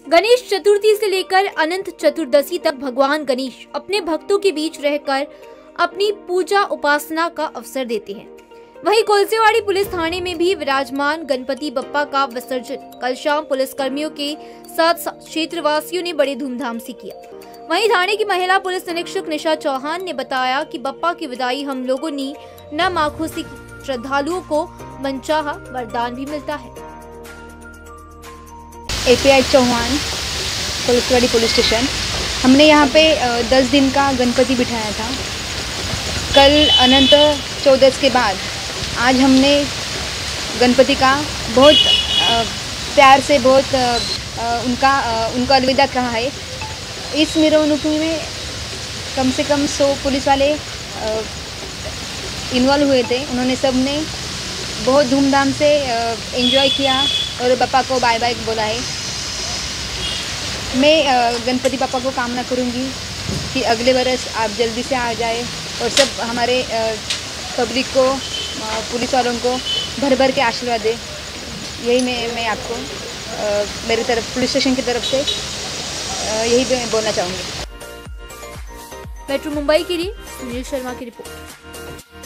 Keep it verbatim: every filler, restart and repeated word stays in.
गणेश चतुर्थी से लेकर अनंत चतुर्दशी तक भगवान गणेश अपने भक्तों के बीच रहकर अपनी पूजा उपासना का अवसर देते हैं। वहीं कोलसेवाड़ी पुलिस थाने में भी विराजमान गणपति बप्पा का विसर्जन कल शाम पुलिस कर्मियों के साथ क्षेत्रवासियों ने बड़े धूमधाम से किया। वहीं थाने की महिला पुलिस निरीक्षक निशा चौहान ने बताया कि बप्पा की विदाई हम लोगों ने नम आंखों से की। श्रद्धालुओं को मनचाहा वरदान भी मिलता है। API Chauhan, Kolsewadi police station. हमने यहाँ पे दस दिन का गणपति बिठाया था। कल अनंत चौदस के बाद आज हमने गणपति का बहुत प्यार से बहुत उनका उनका अलविदा कहा है। इस मिरवणुकी में कम से कम सौ पुलिस वाले इन्वॉल्व हुए थे। उन्होंने सब ने बहुत धूमधाम से एंजॉय किया और पापा को बाय बाय बोला है। मैं गणपति पापा को कामना करूंगी कि अगले बरस आप जल्दी से आ जाए और सब हमारे पब्लिक को, पुलिस वालों को भर भर के आशीर्वाद दे। यही मैं मैं आपको मेरी तरफ पुलिस स्टेशन की तरफ से यही मैं बोलना चाहूँगी। मेट्रो मुंबई के लिए सुनील शर्मा की रिपोर्ट।